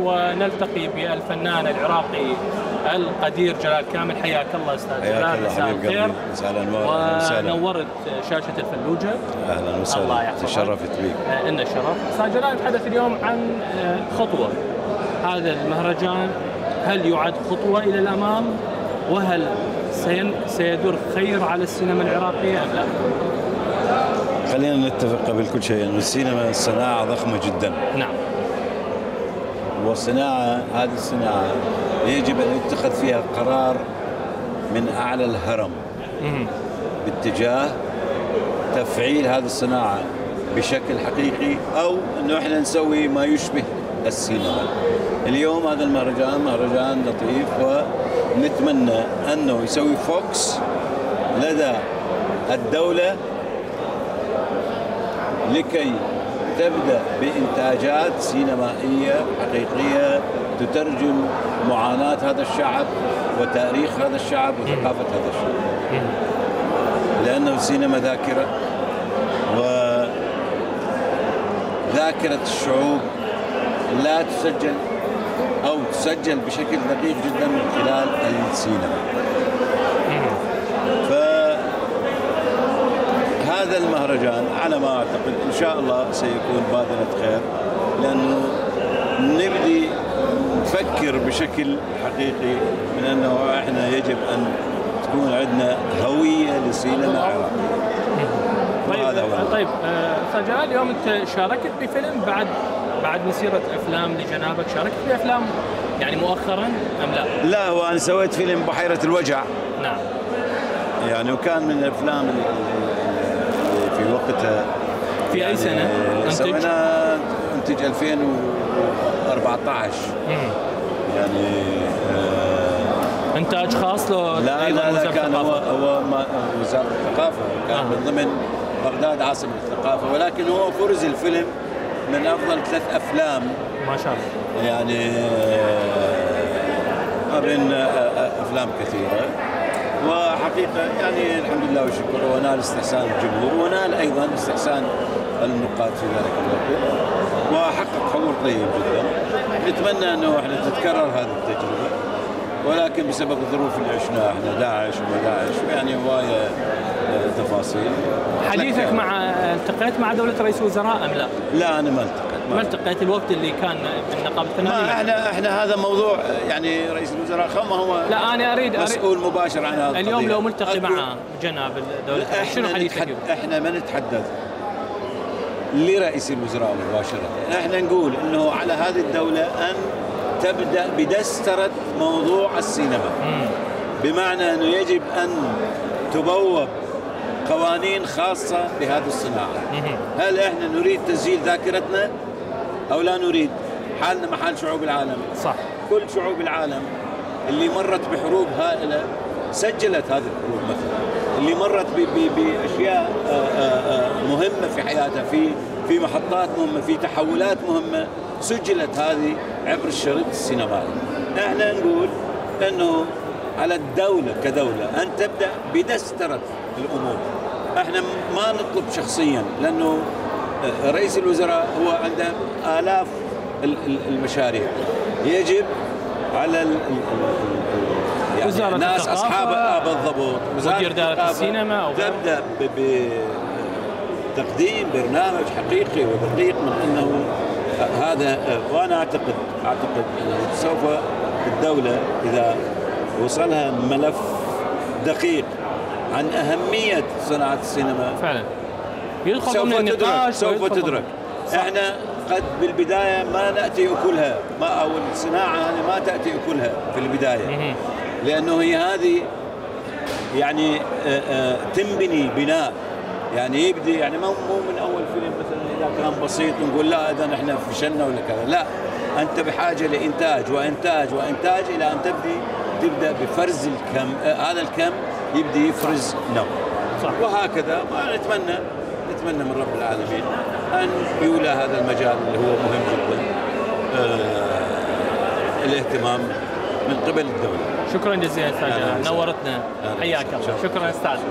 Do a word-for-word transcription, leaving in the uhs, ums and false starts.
ونلتقي بالفنان العراقي القدير جلال كامل. حياك الله استاذ جلال، مساء الخير. ونورت شاشه الفلوجه. اهلا وسهلا. الله يحفظك. تشرفت بك. ان الشرف. استاذ جلال، نتحدث اليوم عن خطوه هذا المهرجان، هل يعد خطوه الى الامام؟ وهل سيدر خير على السينما العراقيه ام لا؟ خلينا نتفق قبل كل شيء انه السينما صناعه ضخمه جدا. نعم. والصناعه هذه الصناعه يجب ان يتخذ فيها قرار من اعلى الهرم مم. باتجاه تفعيل هذه الصناعه بشكل حقيقي، او انه احنا نسوي ما يشبه السينما. اليوم هذا المهرجان مهرجان لطيف، ونتمنى انه يسوي فوكس لدى الدوله لكي تبدأ بإنتاجات سينمائية حقيقية تترجم معاناة هذا الشعب وتاريخ هذا الشعب وثقافة هذا الشعب، لأنه السينما ذاكرة، وذاكرة الشعوب لا تسجل أو تسجل بشكل دقيق جدا من خلال السينما. هذا المهرجان على ما أعتقد إن شاء الله سيكون بادرة خير، لأنه نبدي نفكر بشكل حقيقي من أنه إحنا يجب أن تكون عندنا هوية للسينما العراقية. طيب طيب أستاذ جلال، اليوم أنت شاركت بفيلم بعد بعد مسيرة أفلام لجنابك، شاركت بأفلام يعني مؤخرا أم لا؟ لا، هو أنا سويت فيلم بحيرة الوجع. نعم. يعني وكان من الأفلام اللي في وقتها. في يعني أي سنة؟ سوينا انتج ألفين وأربعة عشر. مم. يعني آه انتاج خاص له؟ لا لا, لا كان هو هو وزارة الثقافة، كان آه. من ضمن بغداد عاصمة الثقافة، ولكن هو فرز الفيلم من أفضل ثلاث أفلام ما شاء الله. يعني آه بين آه أفلام كثيرة، وحقيقة يعني الحمد لله والشكر، ونال استحسان الجمهور ونال أيضا استحسان النقاد في ذلك الوقت، وحقق حضور طيب جدا. نتمنى أنه احنا تتكرر هذه التجربة، ولكن بسبب الظروف اللي عشناها احنا داعش وما داعش يعني هواية تفاصيل. حديثك مع التقيت مع دولة رئيس الوزراء أم لا؟ لا أنا ما التقيت. ما التقيت الوقت اللي كان بالنقابة الفنانية؟ ما احنا احنا هذا موضوع يعني رئيس الوزراء خمه هو لا أنا أريد مسؤول مباشر عن هذا اليوم لو ملتقي مع جناب الدولة شنو حديثك؟ احنا ما نتحدث لرئيس الوزراء مباشرة، احنا نقول انه على هذه الدولة ان تبدأ بدسترة موضوع السينما. مم. بمعنى انه يجب ان تبوب قوانين خاصة بهذه الصناعة. هل احنا نريد تسجيل ذاكرتنا او لا نريد؟ حالنا محل شعوب العالم. صح. كل شعوب العالم اللي مرت بحروب هائلة سجلت هذه الحروب، مثلا اللي مرت باشياء مهمة في حياتها، في في محطات مهمة، في تحولات مهمة، سجلت هذه عبر الشريط السينمائي. احنا نقول انه على الدولة كدولة ان تبدأ بدسترة الامور. احنا ما نطلب شخصيا، لانه رئيس الوزراء هو عنده آلاف المشاريع، يجب على يعني الناس اصحابها بالضبط مدير دائرة السينما أو تبدأ بتقديم برنامج حقيقي ودقيق من انه هذا. وانا اعتقد اعتقد انه سوف الدولة اذا وصلها ملف دقيق عن أهمية صناعة السينما فعلا سوف تدرك سوف تدرك. احنا قد بالبداية ما نأتي أكلها، ما أو الصناعة هذه ما تأتي أكلها في البداية، لأنه هي هذه يعني آآ آآ تنبني بناء، يعني يبدي يعني مو مو من أول فيلم مثلا إذا كان بسيط نقول لا إذا احنا فشلنا ولا كذا، لا، أنت بحاجة لإنتاج وإنتاج وإنتاج إلى أن تبدي تبدأ بفرز الكم. آه هذا الكم يبدي يفرز نوع. صح. وهكذا نتمنى نتمنى من رب العالمين أن يولى هذا المجال اللي هو مهم جدا آه الاهتمام من قبل الدولة. شكرا جزيلا أستاذ جلال، نورتنا. حياك الله. شكرا أستاذ.